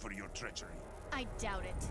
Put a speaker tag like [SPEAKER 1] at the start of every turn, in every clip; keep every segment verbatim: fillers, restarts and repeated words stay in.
[SPEAKER 1] for your treachery.
[SPEAKER 2] I doubt it.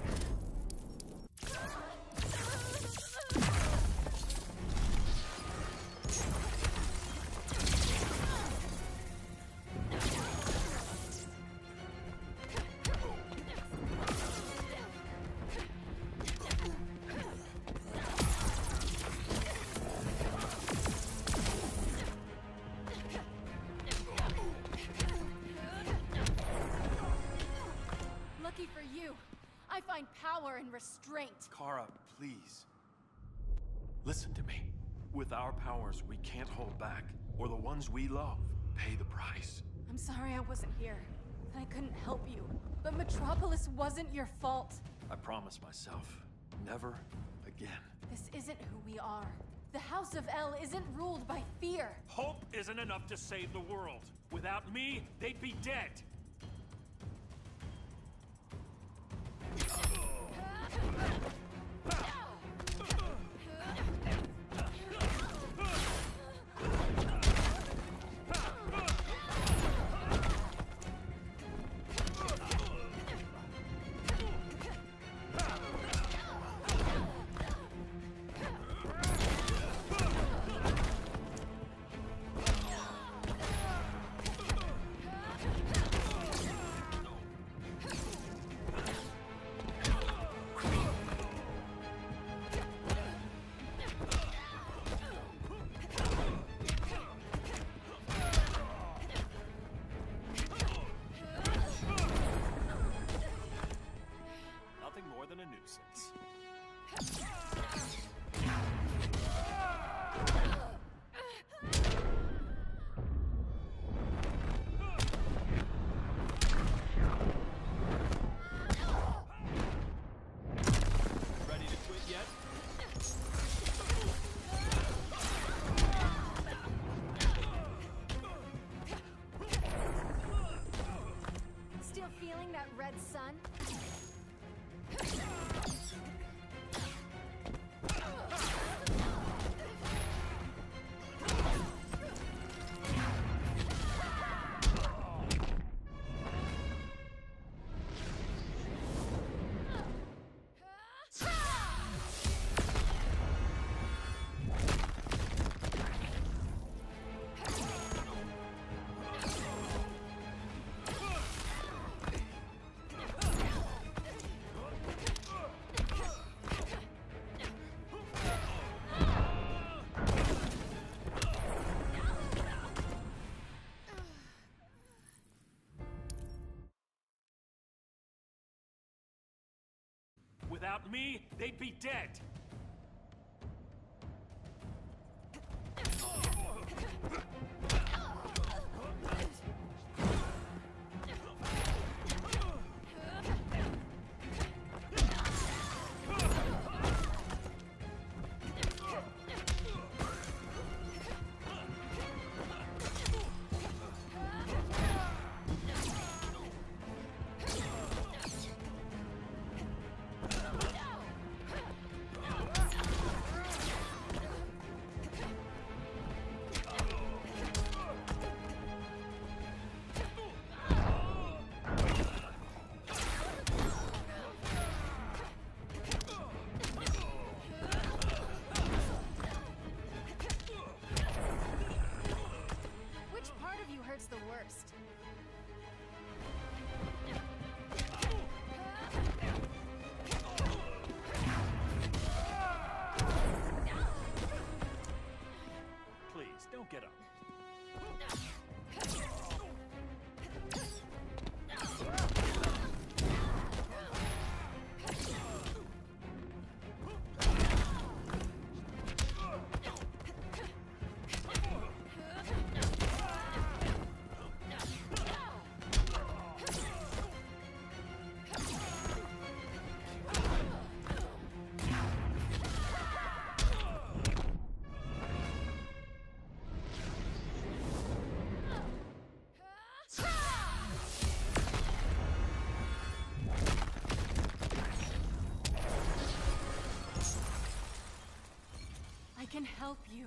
[SPEAKER 2] Lucky for you, I find power in restraint.
[SPEAKER 3] Kara, please. Listen to me. With our powers, we can't hold back, or the ones we love pay the price.
[SPEAKER 2] I'm sorry I wasn't here, that I couldn't help you. But Metropolis wasn't your fault.
[SPEAKER 3] I promise myself, never again.
[SPEAKER 2] This isn't who we are. The House of El isn't ruled by fear.
[SPEAKER 4] Hope isn't enough to save the world. Without me, they'd be dead. Nothing more than a nuisance. Ready to quit yet?
[SPEAKER 2] Still feeling that red sun?
[SPEAKER 4] Without me, they'd be dead.
[SPEAKER 2] Which part of you hurts the worst?
[SPEAKER 4] Please, don't get up.
[SPEAKER 2] I can help you.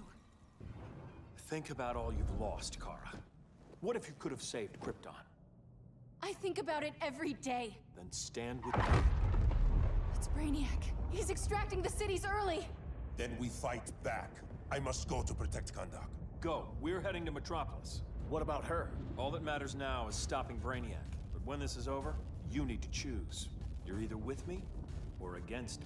[SPEAKER 3] Think about all you've lost, Kara. What if you could have saved Krypton?
[SPEAKER 2] I think about it every day.
[SPEAKER 3] Then stand with me.
[SPEAKER 2] It's Brainiac. He's extracting the cities early.
[SPEAKER 1] Then we fight back. I must go to protect Kahndaq.
[SPEAKER 3] Go. We're heading to Metropolis.
[SPEAKER 5] What about her?
[SPEAKER 3] All that matters now is stopping Brainiac. But when this is over, you need to choose. You're either with me or against me.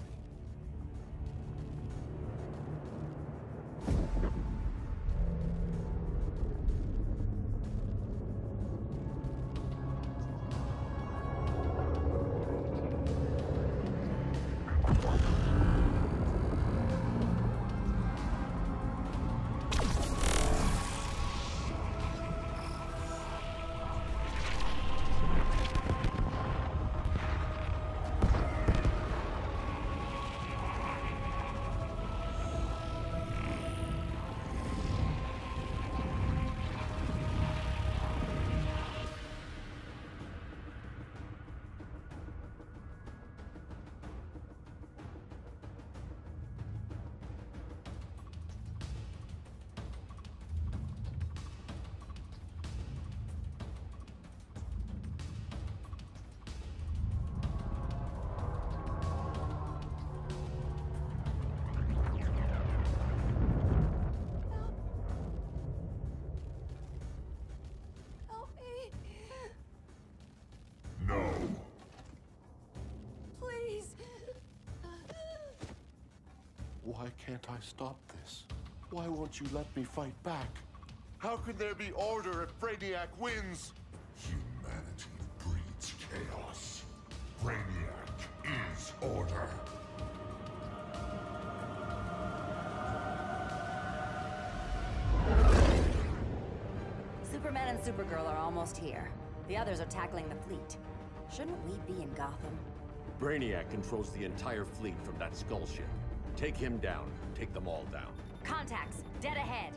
[SPEAKER 2] Help me.
[SPEAKER 1] No.
[SPEAKER 2] Please.
[SPEAKER 6] Why can't I stop this? Why won't you let me fight back? How can there be order if Brainiac wins?
[SPEAKER 1] Humanity breeds chaos. Brainiac is order.
[SPEAKER 7] Superman and Supergirl are almost here. The others are tackling the fleet. Shouldn't we be in Gotham?
[SPEAKER 5] Brainiac controls the entire fleet from that skull ship. Take him down. Take them all down.
[SPEAKER 7] Contacts, dead ahead.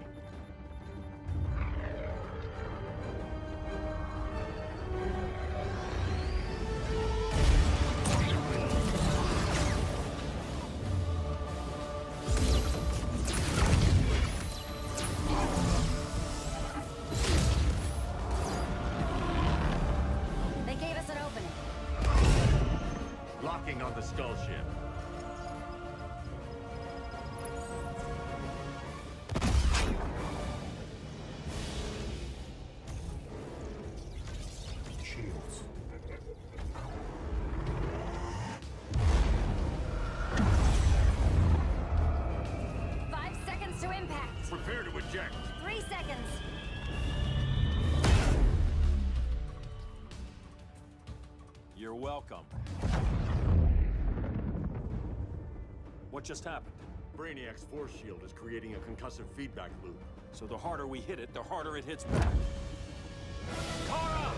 [SPEAKER 7] They gave us an opening.
[SPEAKER 5] Locking on the skull ship.
[SPEAKER 1] Shields.
[SPEAKER 7] Five seconds to impact.
[SPEAKER 5] Prepare to eject.
[SPEAKER 7] Three seconds.
[SPEAKER 3] You're welcome. What just happened?
[SPEAKER 5] Brainiac's force shield is creating a concussive feedback loop.
[SPEAKER 3] So the harder we hit it, the harder it hits back. Kara!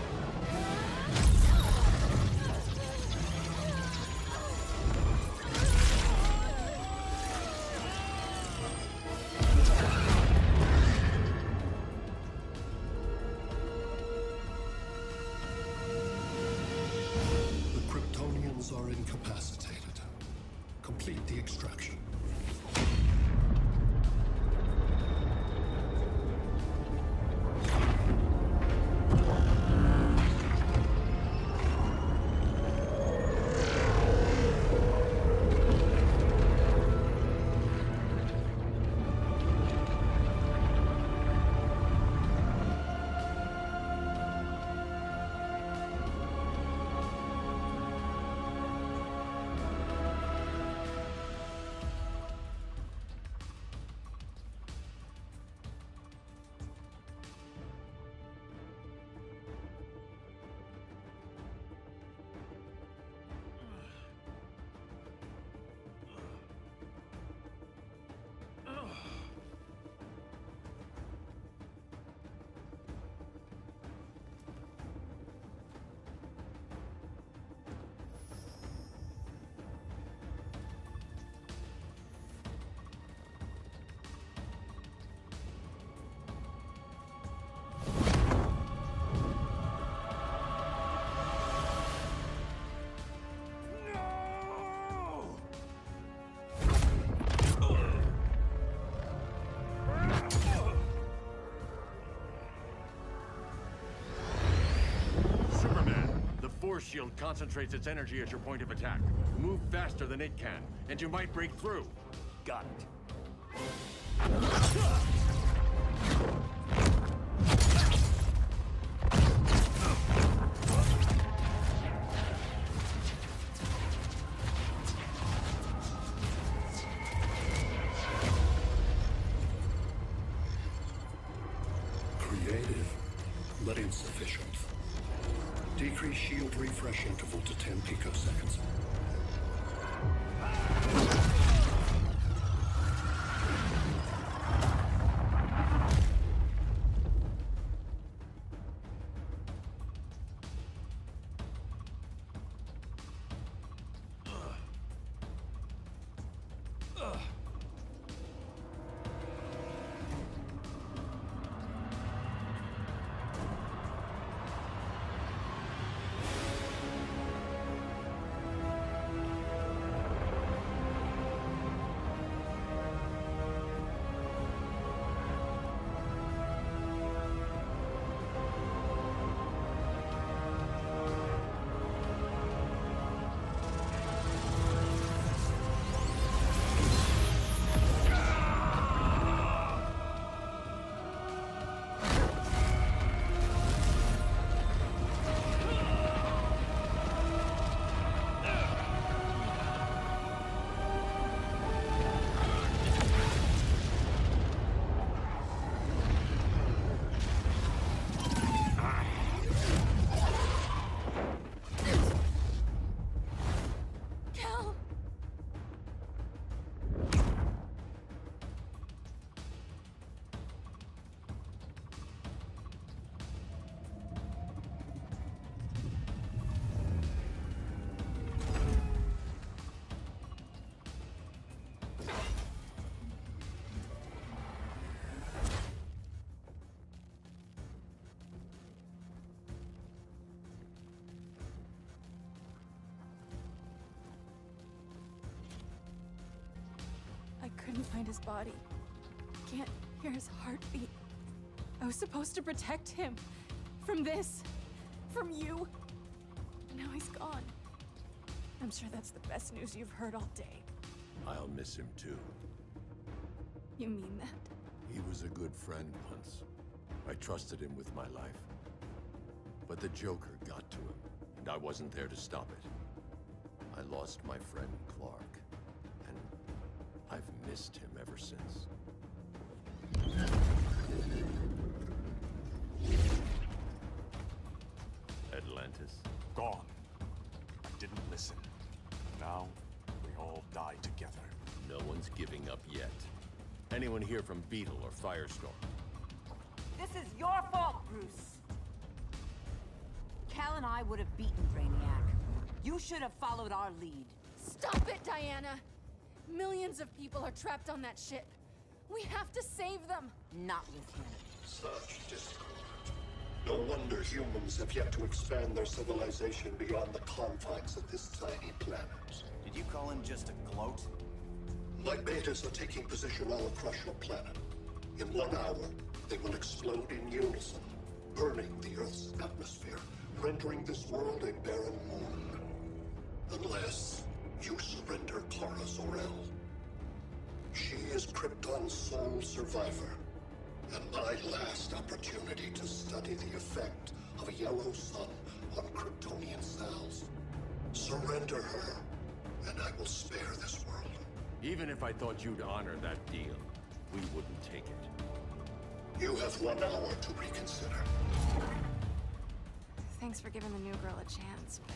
[SPEAKER 6] The Kryptonians are incapacitated. Complete the extraction.
[SPEAKER 5] Force shield concentrates its energy at your point of attack. Move faster than it can, and you might break through.
[SPEAKER 4] Got it.
[SPEAKER 8] Creative, but insufficient. Decrease shield refresh interval to ten picoseconds.
[SPEAKER 2] Couldn't find his body. Can't hear his heartbeat. I was supposed to protect him. From this. From you. Now he's gone. I'm sure that's the best news you've heard all day.
[SPEAKER 5] I'll miss him too.
[SPEAKER 2] You mean that?
[SPEAKER 5] He was a good friend once. I trusted him with my life. But the Joker got to him, and I wasn't there to stop it. I lost my friend Clark. I've missed him ever since. Atlantis.
[SPEAKER 1] Gone. I didn't listen. Now, we all die together.
[SPEAKER 5] No one's giving up yet. Anyone here from Beetle or Firestorm?
[SPEAKER 7] This is your fault, Bruce. Cal and I would have beaten Brainiac. You should have followed our lead.
[SPEAKER 2] Stop it, Diana! Millions of people are trapped on that ship. We have to save them.
[SPEAKER 7] Not with him.
[SPEAKER 8] Such discord. No wonder humans have yet to expand their civilization beyond the confines of this tiny planet.
[SPEAKER 9] Did you call him just a gloat?
[SPEAKER 8] My betas are taking position all across your planet. In one hour, they will explode in unison, burning the Earth's atmosphere, rendering this world a barren moon. Unless you surrender Kara Zor-El. She is Krypton's sole survivor, and my last opportunity to study the effect of a yellow sun on Kryptonian cells. Surrender her, and I will spare this world.
[SPEAKER 5] Even if I thought you'd honor that deal, we wouldn't take it.
[SPEAKER 8] You have one hour to reconsider.
[SPEAKER 2] Thanks for giving the new girl a chance, but...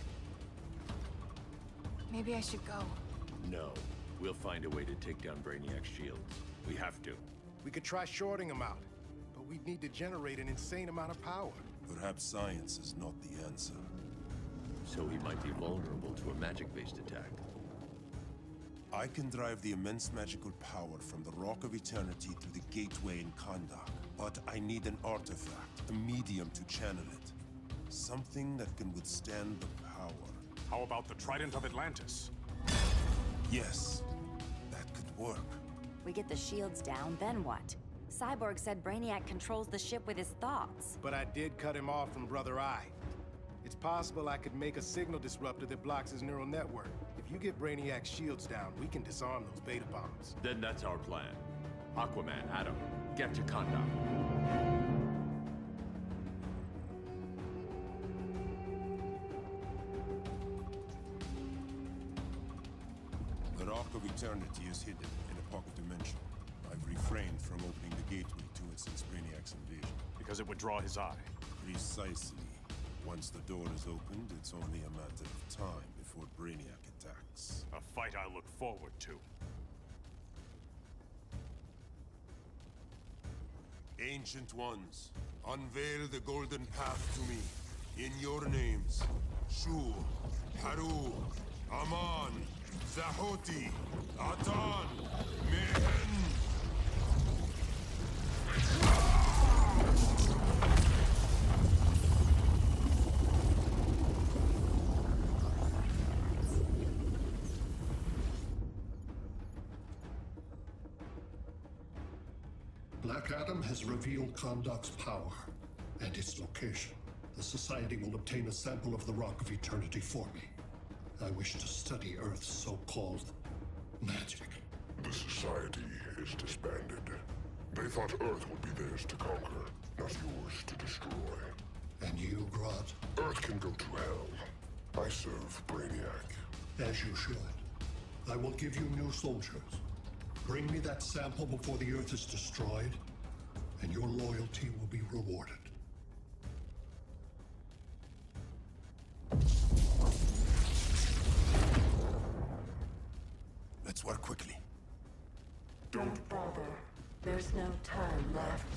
[SPEAKER 2] maybe I should go.
[SPEAKER 5] No. We'll find a way to take down Brainiac's shields. We have to.
[SPEAKER 10] We could try shorting him out, but we'd need to generate an insane amount of power.
[SPEAKER 1] Perhaps science is not the answer.
[SPEAKER 5] So he might be vulnerable to a magic-based attack.
[SPEAKER 1] I can drive the immense magical power from the Rock of Eternity through the gateway in Kahndaq. But I need an artifact, a medium to channel it. Something that can withstand the power.
[SPEAKER 4] How about the Trident of Atlantis?
[SPEAKER 1] Yes, that could work.
[SPEAKER 7] We get the shields down, then what? Cyborg said Brainiac controls the ship with his thoughts.
[SPEAKER 10] But I did cut him off from Brother Eye. It's possible I could make a signal disruptor that blocks his neural network. If you get Brainiac's shields down, we can disarm those beta bombs.
[SPEAKER 5] Then that's our plan. Aquaman, Adam, get to Kahndaq.
[SPEAKER 1] The Rock of Eternity is hidden in a pocket dimension. I've refrained from opening the gateway to it since Brainiac's invasion.
[SPEAKER 4] Because it would draw his eye.
[SPEAKER 1] Precisely. Once the door is opened, it's only a matter of time before Brainiac attacks.
[SPEAKER 4] A fight I look forward to.
[SPEAKER 1] Ancient Ones, unveil the golden path to me. In your names, Shur, Haru, Aman, Zahoti, Atan, Mehen!
[SPEAKER 8] Black Adam has revealed Kahndaq's power and its location. The Society will obtain a sample of the Rock of Eternity for me. I wish to study Earth's so-called magic.
[SPEAKER 11] The Society is disbanded. They thought Earth would be theirs to conquer, not yours to destroy.
[SPEAKER 8] And you, Grodd?
[SPEAKER 11] Earth can go to hell. I serve Brainiac.
[SPEAKER 8] As you should. I will give you new soldiers. Bring me that sample before the Earth is destroyed, and your loyalty will be rewarded.
[SPEAKER 1] Let's work quickly.
[SPEAKER 12] Don't bother. There's no time left.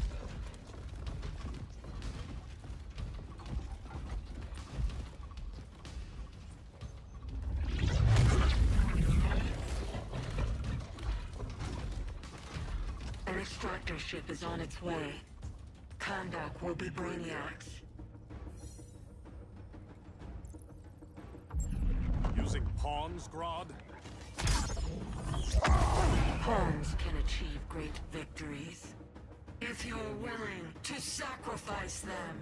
[SPEAKER 12] An extractor ship is on its way. Kahndaq will be Brainiac's.
[SPEAKER 4] Using pawns, Grodd?
[SPEAKER 12] Pawns can achieve great victories, if you're willing to sacrifice them.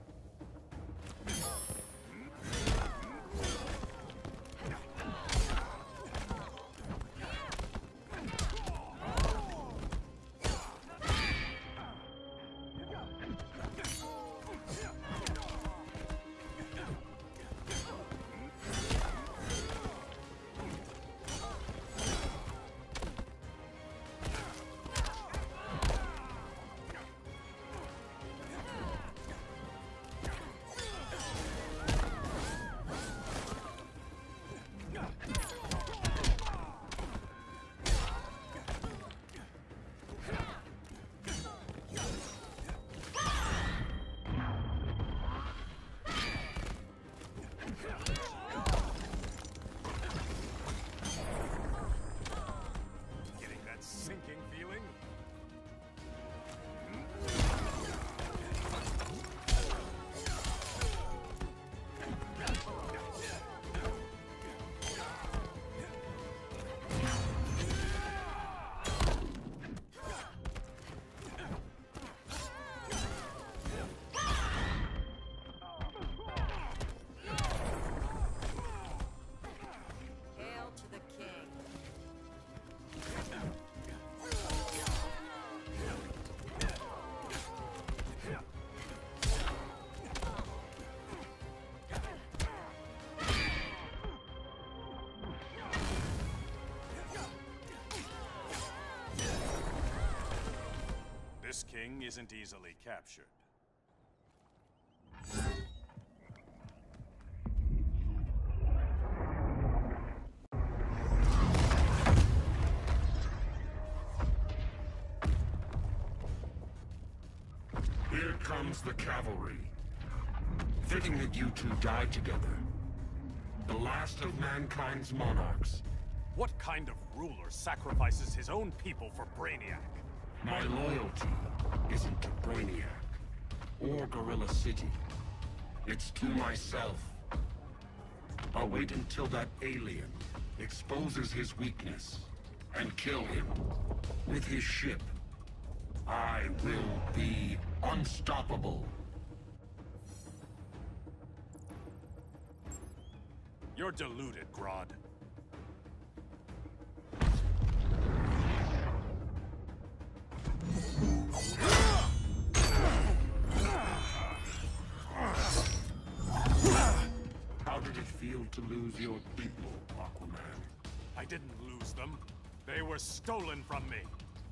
[SPEAKER 4] This king isn't easily captured.
[SPEAKER 11] Here comes the cavalry. Fitting that you two died together. The last of mankind's monarchs.
[SPEAKER 4] What kind of ruler sacrifices his own people for Brainiac?
[SPEAKER 11] My loyalty isn't to Brainiac or Gorilla City. It's to myself. I'll wait until that alien exposes his weakness and kill him with his ship. I will be unstoppable.
[SPEAKER 4] You're deluded, Grodd.
[SPEAKER 11] How did it feel to lose your people, Aquaman?
[SPEAKER 4] I didn't lose them. They were stolen from me.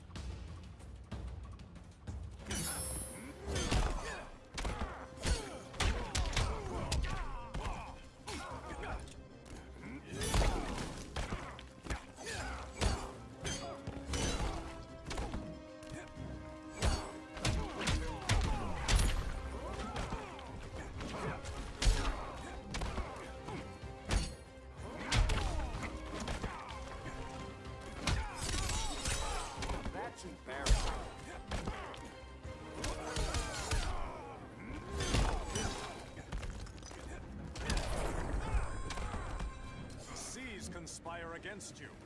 [SPEAKER 4] Seas conspire against you.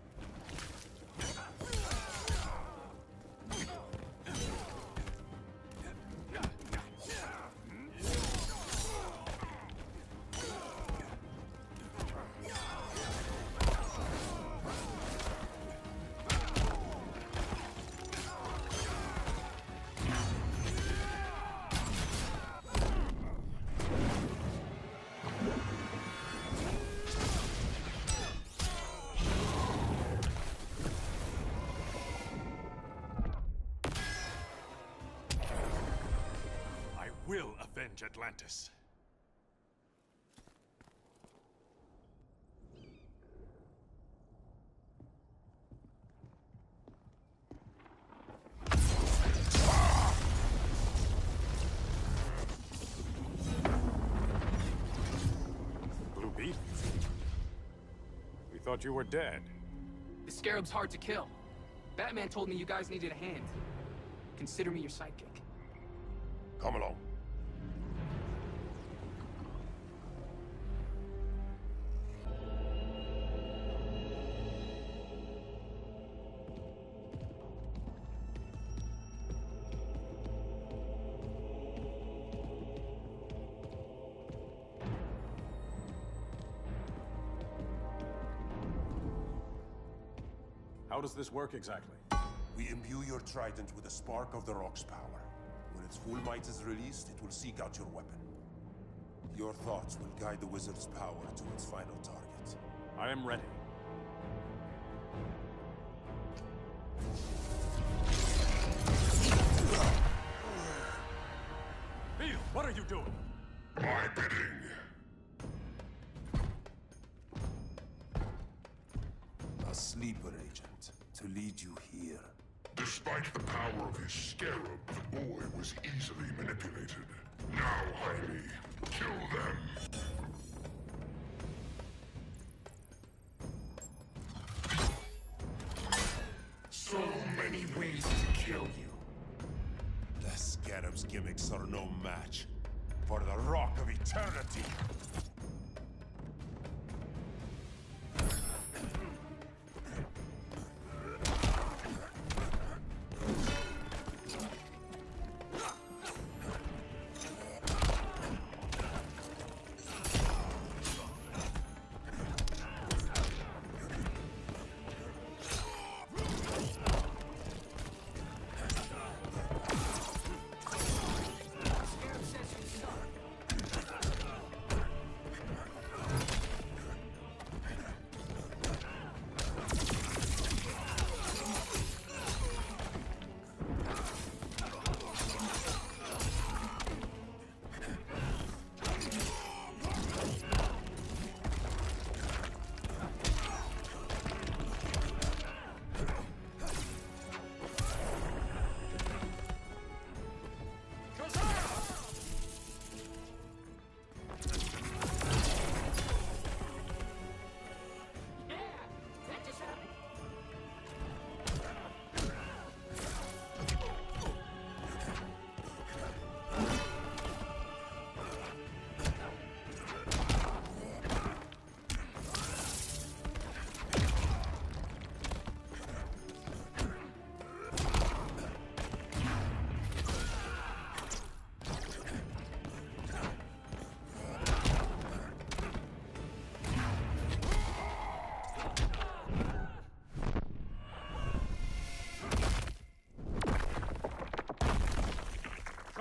[SPEAKER 4] Will avenge Atlantis. Blue Beetle? We thought you were dead.
[SPEAKER 13] The Scarab's hard to kill. Batman told me you guys needed a hand. Consider me your sidekick.
[SPEAKER 1] Come along.
[SPEAKER 4] How does this work exactly?
[SPEAKER 1] We imbue your trident with a spark of the Rock's power. When its full might is released, it will seek out your weapon. Your thoughts will guide the wizard's power to its final target.
[SPEAKER 4] I am ready. Beetle, what are you doing?
[SPEAKER 11] My bidding.
[SPEAKER 1] A sleeper agent to lead you here.
[SPEAKER 11] Despite the power of his scarab, the boy was easily manipulated. Now, Jaime, kill them. So many ways to kill you.
[SPEAKER 1] The scarab's gimmicks are no match for the Rock of Eternity.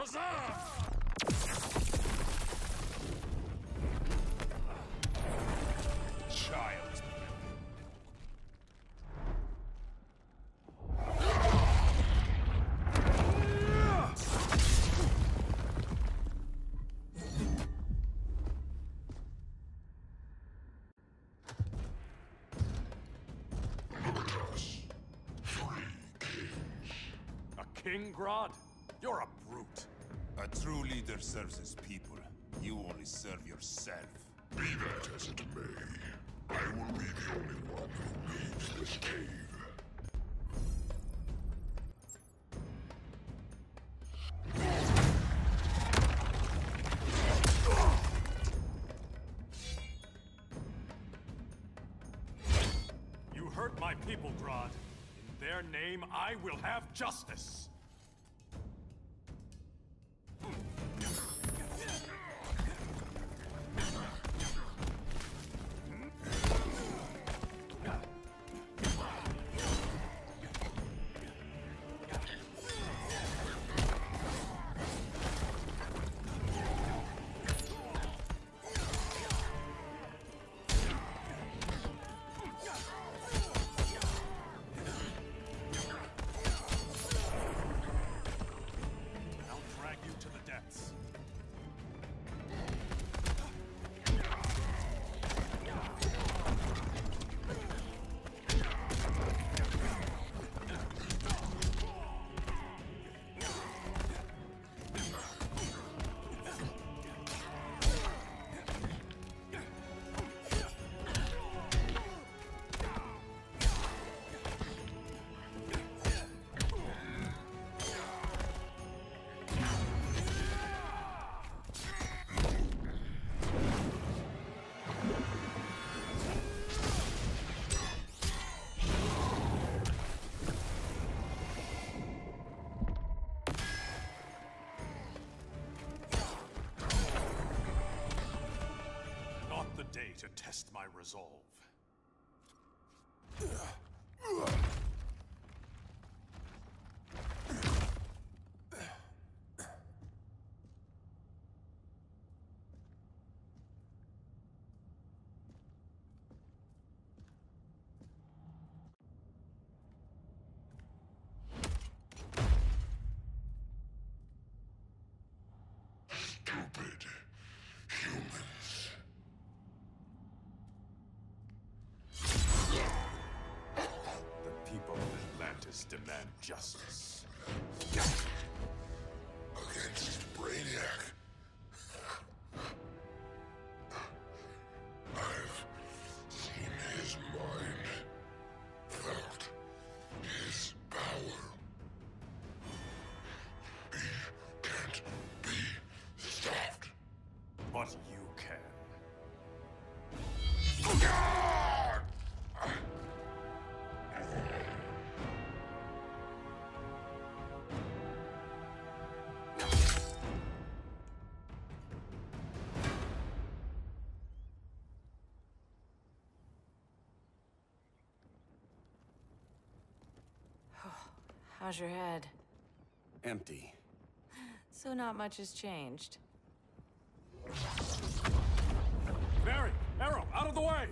[SPEAKER 4] Child. A king, Grodd? You're a brute.
[SPEAKER 1] A true leader serves his people. You only serve yourself.
[SPEAKER 14] Be that as it may, I will be the only one who leaves this cave.
[SPEAKER 4] You hurt my people, Grodd. In their name, I will have justice. Day to test my resolve.
[SPEAKER 14] Stupid humans.
[SPEAKER 4] Demand justice.
[SPEAKER 14] Against Brainiac. I've seen his mind, felt his power. He can't be stopped.
[SPEAKER 4] But you can.
[SPEAKER 15] How's your head?
[SPEAKER 16] Empty.
[SPEAKER 15] So not much has changed.
[SPEAKER 4] Barry! Arrow! Out of the way!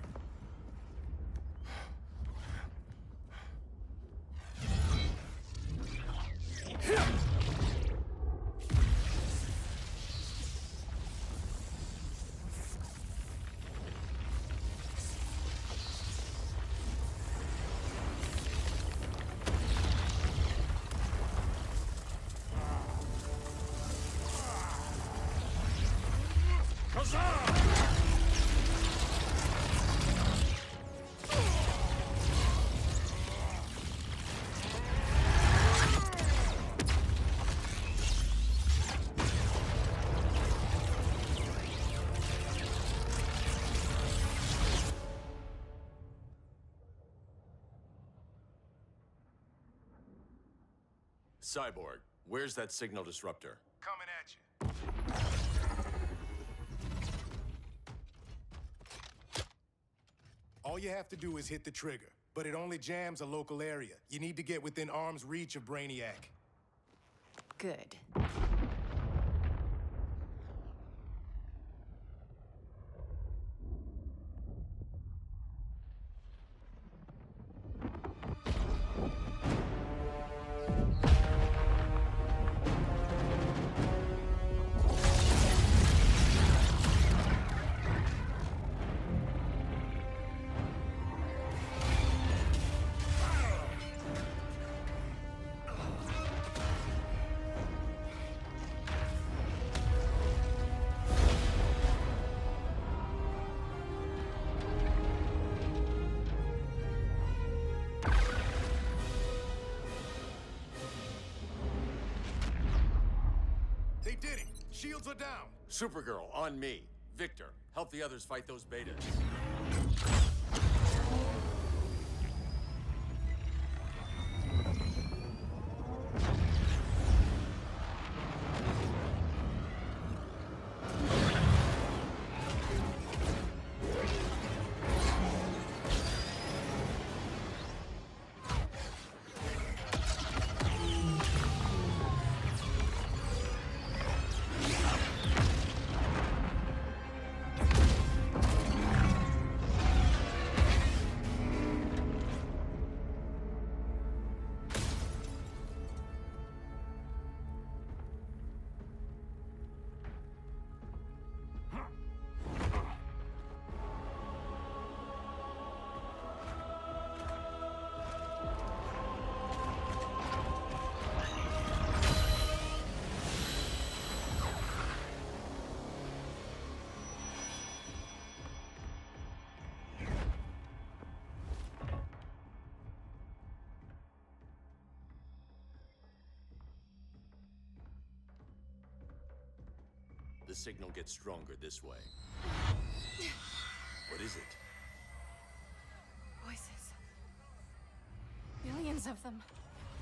[SPEAKER 5] Cyborg, where's that signal disruptor?
[SPEAKER 10] Coming at you. All you have to do is hit the trigger, but it only jams a local area. You need to get within arm's reach of Brainiac.
[SPEAKER 15] Good.
[SPEAKER 10] Shields are down!
[SPEAKER 5] Supergirl, on me. Victor, help the others fight those betas. The signal gets stronger this way. What is it?
[SPEAKER 2] Voices. Millions of them.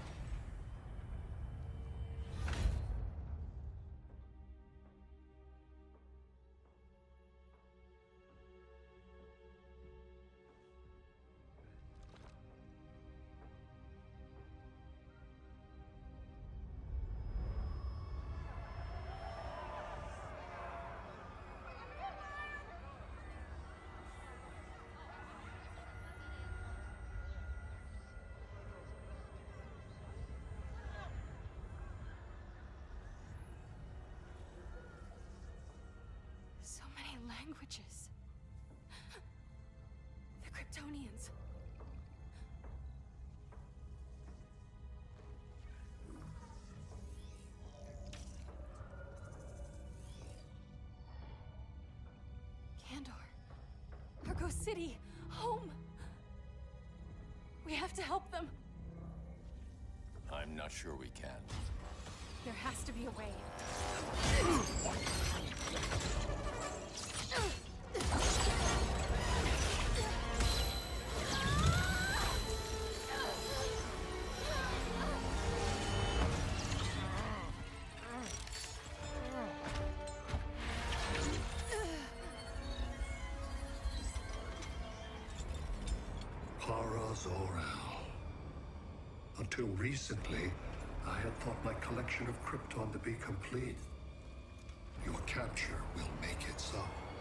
[SPEAKER 2] So many languages. The Kryptonians. Kandor. Argo City. Home. We have to help them.
[SPEAKER 5] I'm not sure we can.
[SPEAKER 2] There has to be a way.
[SPEAKER 8] Kara Zor-El. Until recently, I had thought my collection of Krypton to be complete. Your capture will make it so.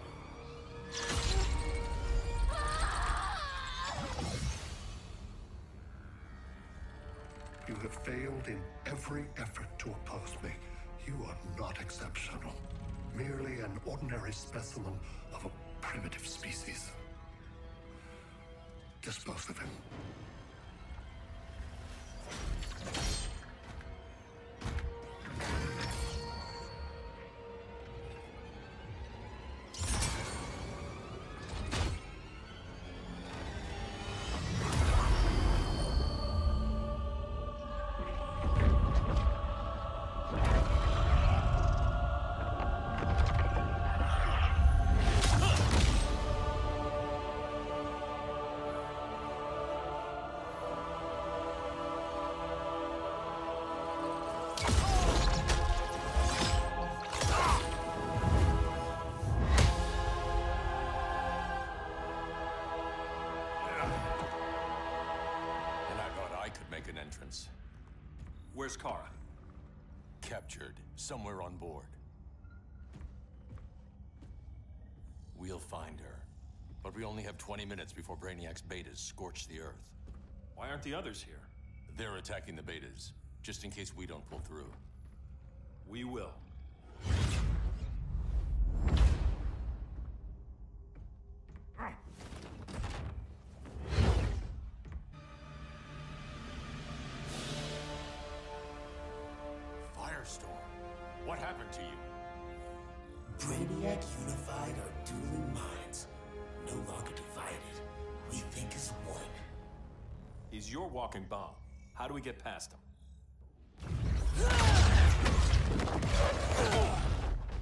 [SPEAKER 8] You have failed in every effort to oppose me. You are not exceptional. Merely an ordinary specimen of a primitive species. Dispose of him.
[SPEAKER 5] Entrance.
[SPEAKER 3] Where's Kara?
[SPEAKER 5] Captured, somewhere on board. We'll find her. But we only have twenty minutes before Brainiac's betas scorch the Earth.
[SPEAKER 3] Why aren't the others here?
[SPEAKER 5] They're attacking the betas, just in case we don't pull through.
[SPEAKER 3] We will.
[SPEAKER 5] What happened to you?
[SPEAKER 17] Brainiac Unified are dueling minds. No longer divided. We think as one.
[SPEAKER 3] He's your walking bomb. How do we get past him?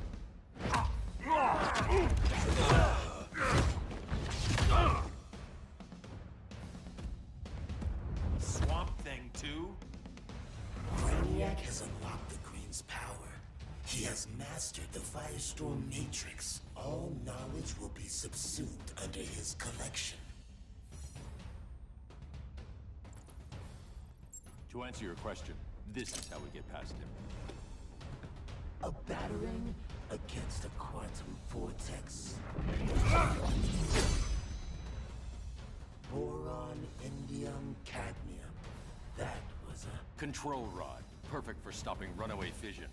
[SPEAKER 17] Brainiac has unlocked the Green's power. He has mastered the Firestorm Matrix. All knowledge will be subsumed under his collection.
[SPEAKER 18] To answer your question, this is how we get past him.
[SPEAKER 17] A battering against a quantum vortex. Boron, indium, cadmium. That was a...
[SPEAKER 18] Control rod. Perfect for stopping runaway fission.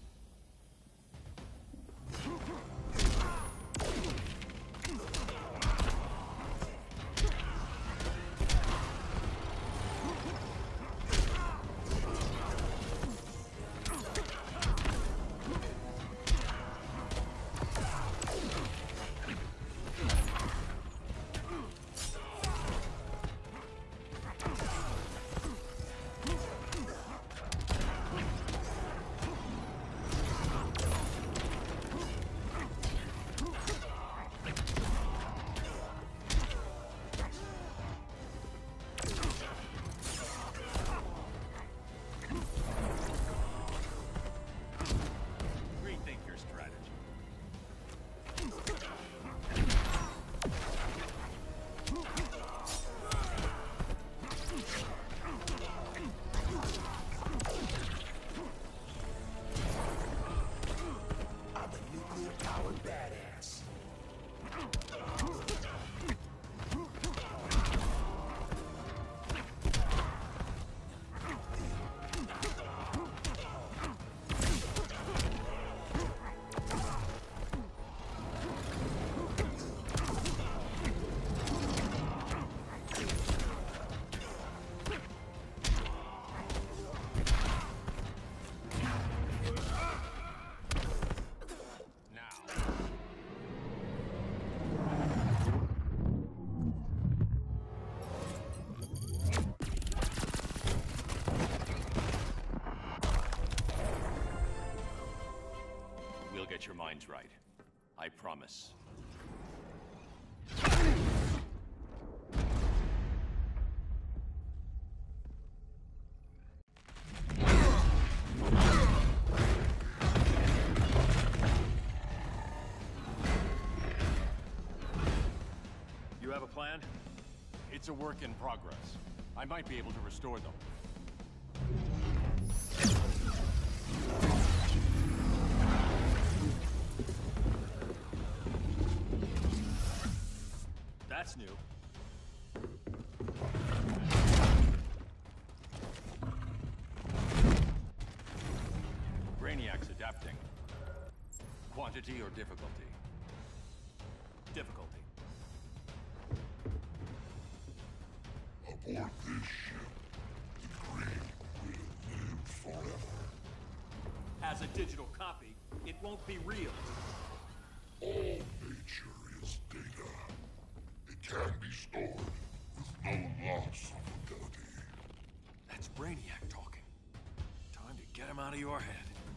[SPEAKER 18] Get your minds right. I promise. You have a plan? It's a work in progress. I might be able to restore them.
[SPEAKER 3] That's new.
[SPEAKER 18] Brainiac's adapting. Quantity or difficulty?
[SPEAKER 3] Difficulty.
[SPEAKER 14] Aboard this ship, the Green will live forever.
[SPEAKER 3] As a digital copy, it won't be real.
[SPEAKER 14] All nature is data. It can be stored with no loss of ability.
[SPEAKER 3] That's Brainiac talking. Time to get him out of your head.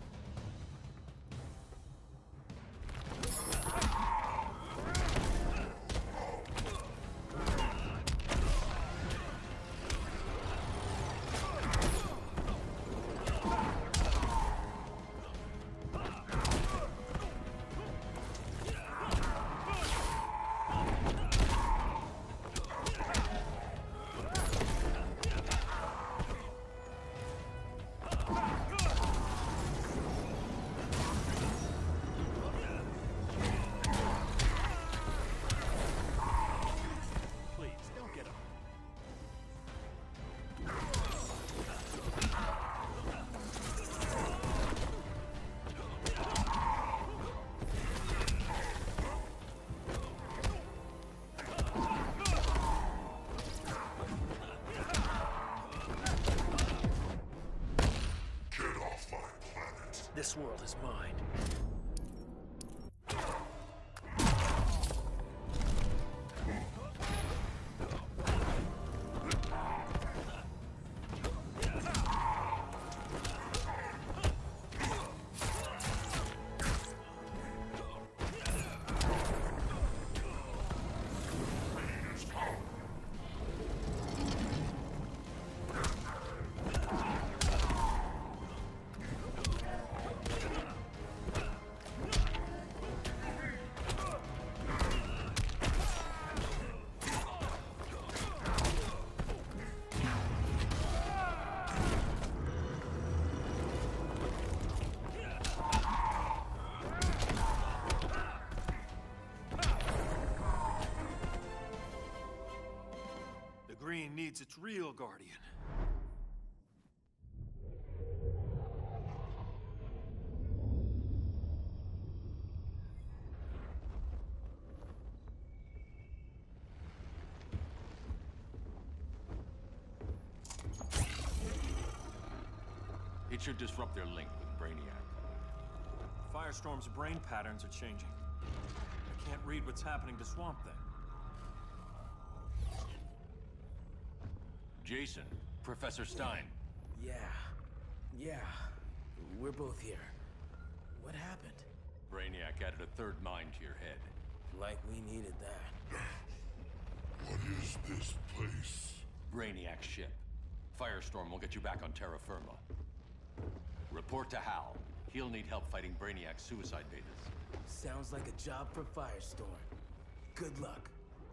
[SPEAKER 3] This world is mine. Guardian.
[SPEAKER 18] It should disrupt their link with Brainiac.
[SPEAKER 3] Firestorm's brain patterns are changing. I can't read what's happening to Swamp Thing.
[SPEAKER 18] Jason, Professor Stein.
[SPEAKER 19] Yeah. Yeah. We're both here. What happened?
[SPEAKER 18] Brainiac added a third mind to your head.
[SPEAKER 19] Like we needed that.
[SPEAKER 14] What is this place?
[SPEAKER 18] Brainiac's ship. Firestorm will get you back on terra firma. Report to Hal. He'll need help fighting Brainiac's suicide betas.
[SPEAKER 19] Sounds like a job for Firestorm. Good luck.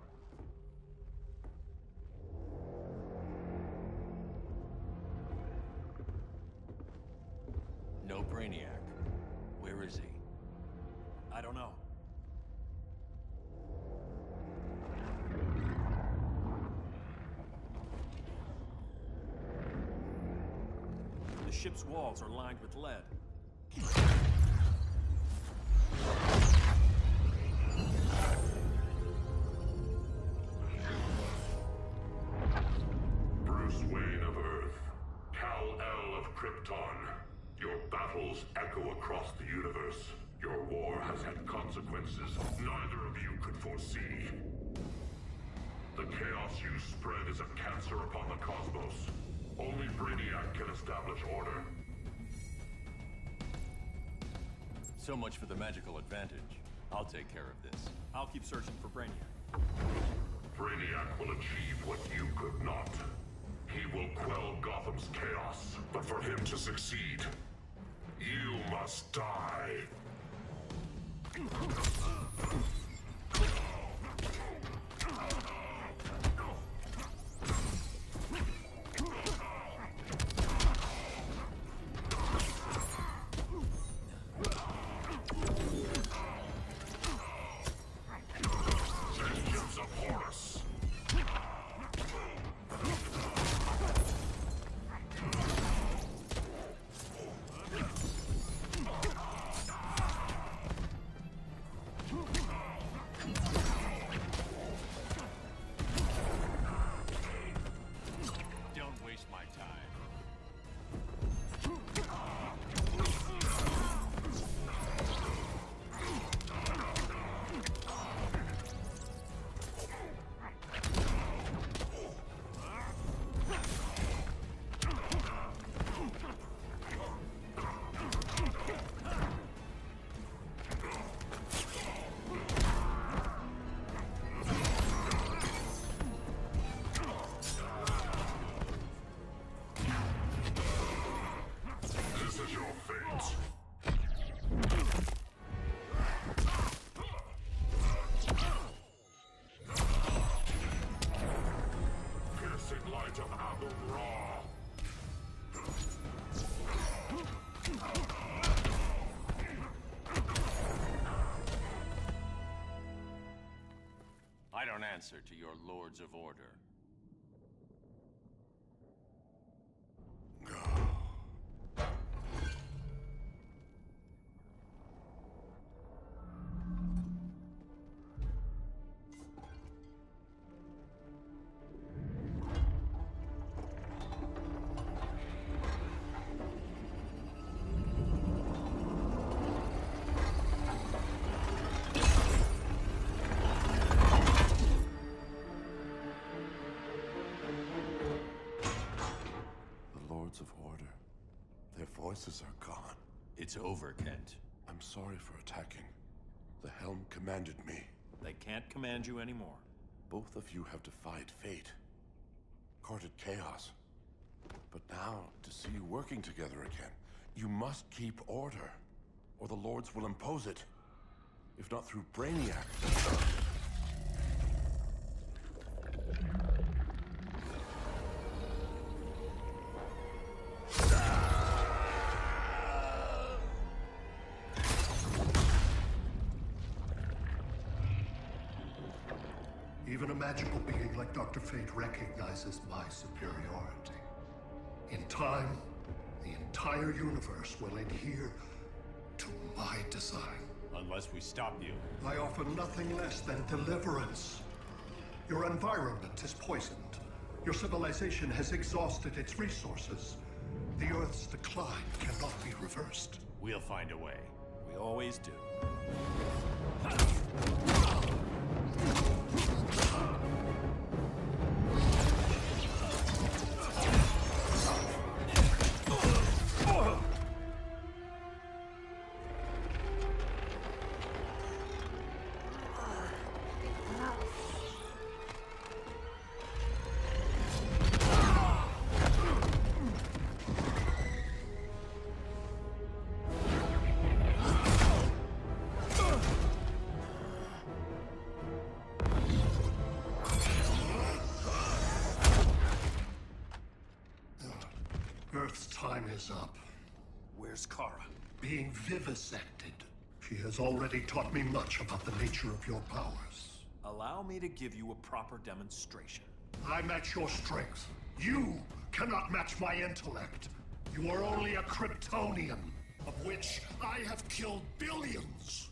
[SPEAKER 18] No Brainiac. Where is he?
[SPEAKER 3] I don't know. The ship's walls are lined with lead.
[SPEAKER 14] Bruce Wayne of Earth, Kal-El of Krypton. Your battles echo across the universe. Your war has had consequences neither of you could foresee. The chaos you spread is a cancer upon the cosmos. Only Brainiac can establish order.
[SPEAKER 18] So much for the magical advantage. I'll take care of this.
[SPEAKER 3] I'll keep searching for Brainiac.
[SPEAKER 14] Brainiac will achieve what you could not. He will quell Gotham's chaos. But for him to succeed, you must die. Vengeance of Horus.
[SPEAKER 18] Don't waste my time. This is your fate. Piercing light of Amun-Ra. I don't answer to your Lords of Order.
[SPEAKER 6] The Lords of Order. Their voices are gone.
[SPEAKER 18] It's over, Kent.
[SPEAKER 6] I'm sorry for attacking. The Helm commanded me.
[SPEAKER 3] They can't command you anymore.
[SPEAKER 6] Both of you have defied fate. Courted chaos. But now, to see you working together again, you must keep order, or the Lords will impose it. If not through Brainiac.
[SPEAKER 8] Even a magical being like Doctor Fate recognizes my superiority. In time, the entire universe will adhere to my design.
[SPEAKER 18] Unless we stop you.
[SPEAKER 8] I offer nothing less than deliverance. Your environment is poisoned. Your civilization has exhausted its resources. The Earth's decline cannot be reversed.
[SPEAKER 18] We'll find a way.
[SPEAKER 3] We always do.
[SPEAKER 8] Earth's time is up.
[SPEAKER 3] Where's Kara?
[SPEAKER 8] Being vivisected. She has already taught me much about the nature of your powers.
[SPEAKER 3] Allow me to give you a proper demonstration.
[SPEAKER 8] I match your strength. You cannot match my intellect. You are only a Kryptonian, of which I have killed billions.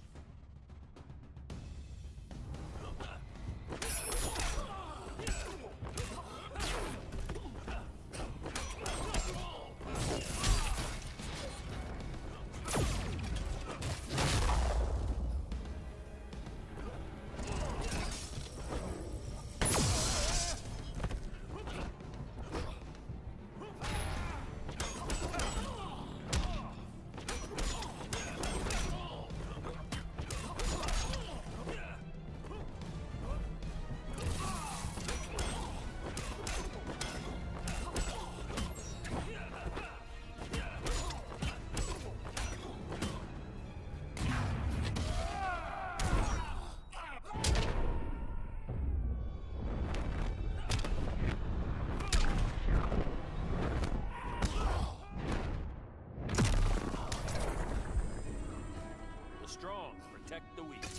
[SPEAKER 4] Strong, protect the weak.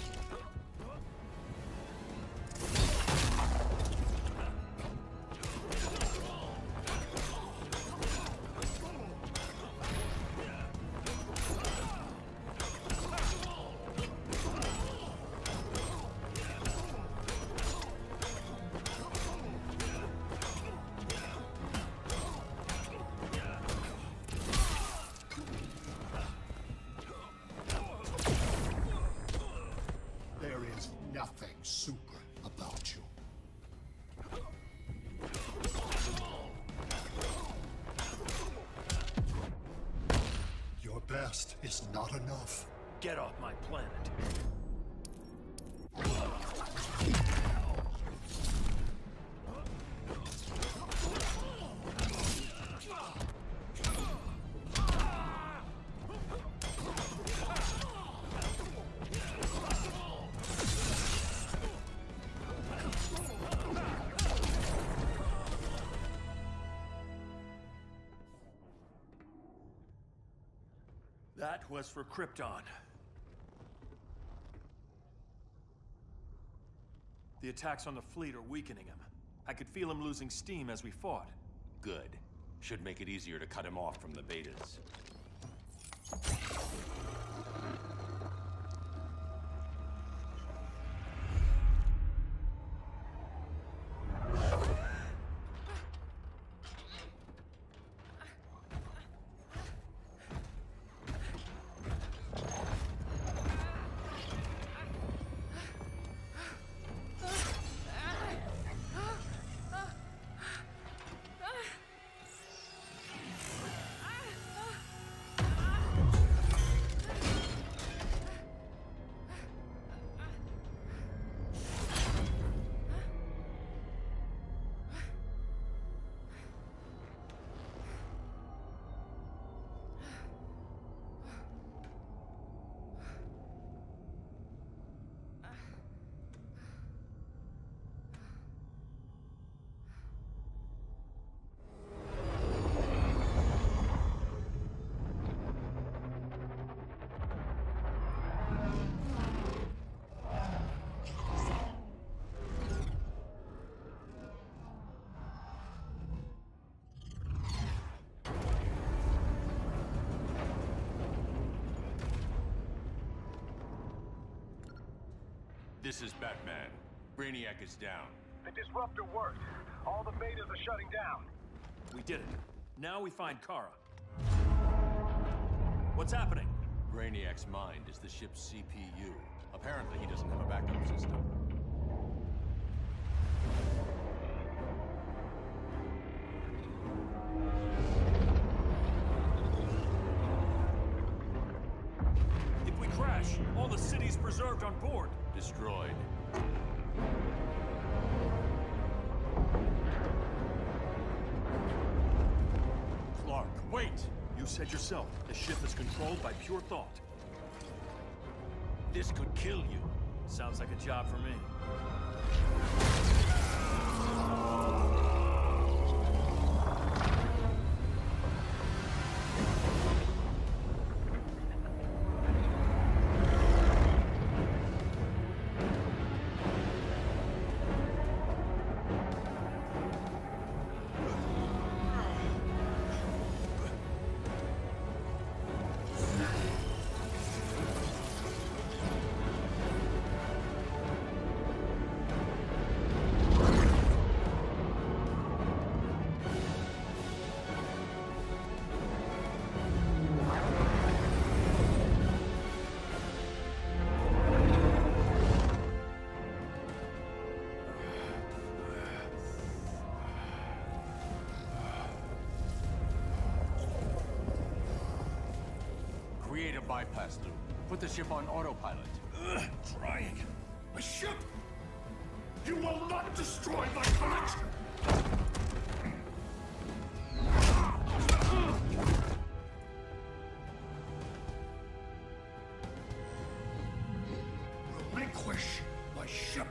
[SPEAKER 8] Nothing super about you. Your best is not enough.
[SPEAKER 3] Get off my planet. That was for Krypton. The attacks on the fleet are weakening him. I could feel him losing steam as we fought.
[SPEAKER 18] Good. Should make it easier to cut him off from the betas. This is Batman. Brainiac is down.
[SPEAKER 20] The disruptor worked. All the betas are shutting down.
[SPEAKER 4] We did it. Now we find Kara. What's happening?
[SPEAKER 18] Brainiac's mind is the ship's C P U. Apparently, he doesn't have a backup system.
[SPEAKER 4] If we crash, all the city's preserved on board.
[SPEAKER 18] Destroyed.
[SPEAKER 4] Clark, wait! You said yourself, the ship is controlled by pure thought. This could kill you. Sounds like a job for me.
[SPEAKER 18] Create a bypass loop. Put the ship on autopilot.
[SPEAKER 14] Ugh, trying. A ship? You will not destroy my collection! Relinquish my ship.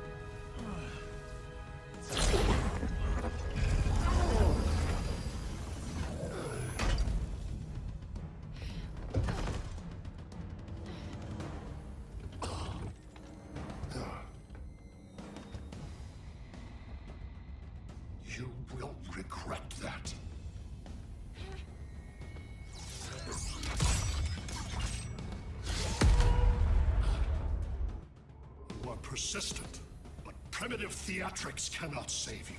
[SPEAKER 14] You will regret that. You are persistent, but primitive theatrics cannot save you.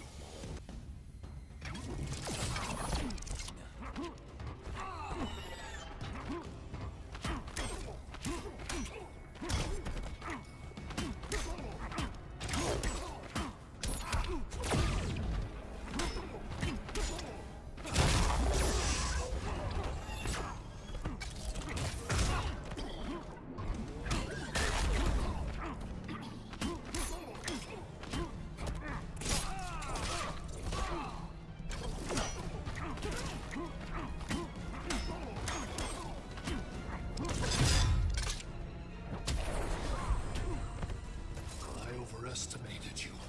[SPEAKER 14] I overestimated you.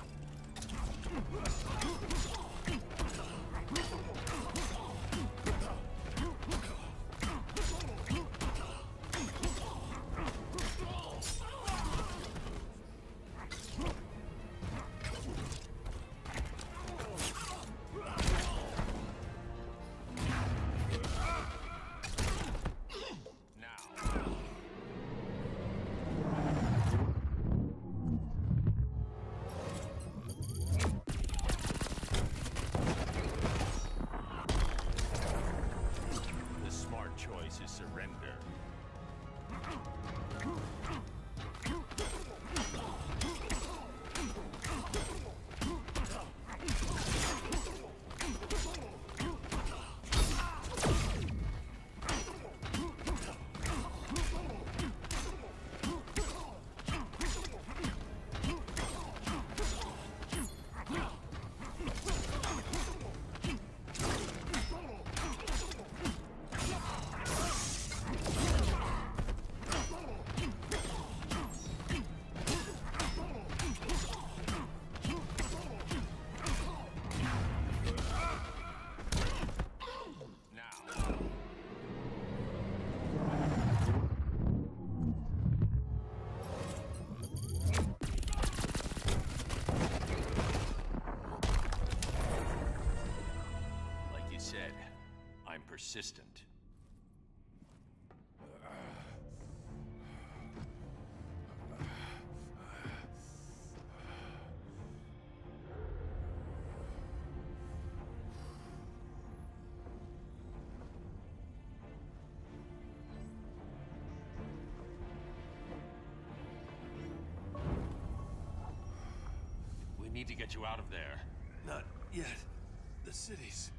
[SPEAKER 4] The smart choice is surrender. Like you said, I'm persistent.
[SPEAKER 18] need to get you out of there.
[SPEAKER 3] Not yet. The city's